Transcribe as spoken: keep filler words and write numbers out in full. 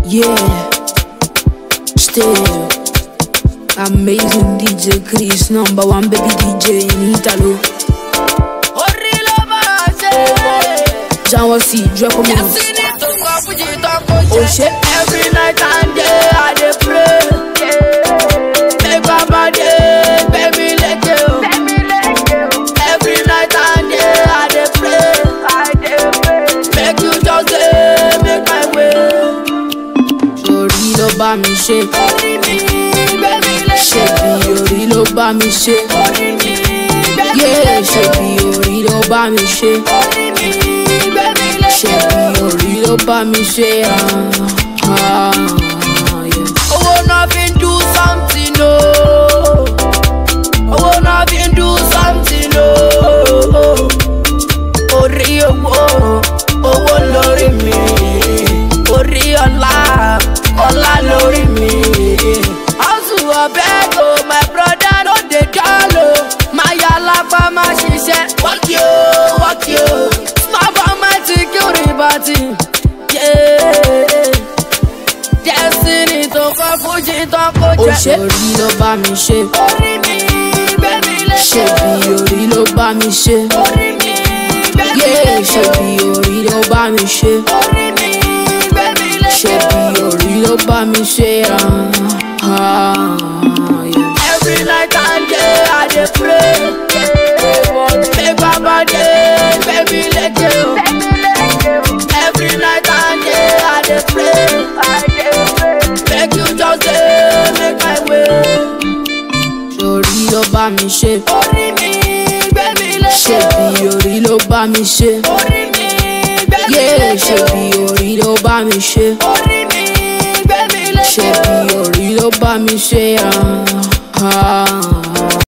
Yeah, stereo. Amazing D J Chris, number one baby D J in Italo. Jean C, drop a move. Oh shit. Every night and day I dey pray. Make my body, baby, let go. Every night and day I dey pray. Make you just say, make my way. Orí ló bá mi ṣe, Orí mi, baby, let ṣe bí orí ló bá mi ṣe. Orí mi, baby, Yeah, ṣe bí orí ló bá mi ṣe. Orí mi, baby, let Ṣe bí orí ló bá mi ṣe. Ah, ah, yeah. Owó náà fi do something, no. Owó náà fi do something, no. Orí owó, owó lórí mi. Orí ọlá, ọlá lórí mi. Hustle abeg o, my brother no dey dull o. Máa yà lápá, máa ṣiṣẹ́. Work yo, work yo. Small for my security party. Yeah. Destiny tó kọ́ fújì tó kó Ó jẹ. ṣe orí ló bá mi ṣe. Orí mi, baby, Ṣe let bí go. orí ló bá mi ṣe. Orí mi, baby, Yeah, let ṣe go. bí orí ló bá mi ṣe. Orí mi, baby, let Ṣe go. bí orí ló bá mi ṣe. Ah, ah, yeah. Every night and day I dey pray. Make my body, baby, let go. Every night and day I dey pray. Make you just say, make my way. Orí ló bá mi ṣe. Orí mi, baby, let Ṣe go. bí orí ló bá mi ṣe. Orí mi, baby, Yeah, let ṣe go. bí orí ló bá mi ṣe. Orí mi, baby, let Ṣe go. bí orí ló bá mi ṣe. Ah, ah.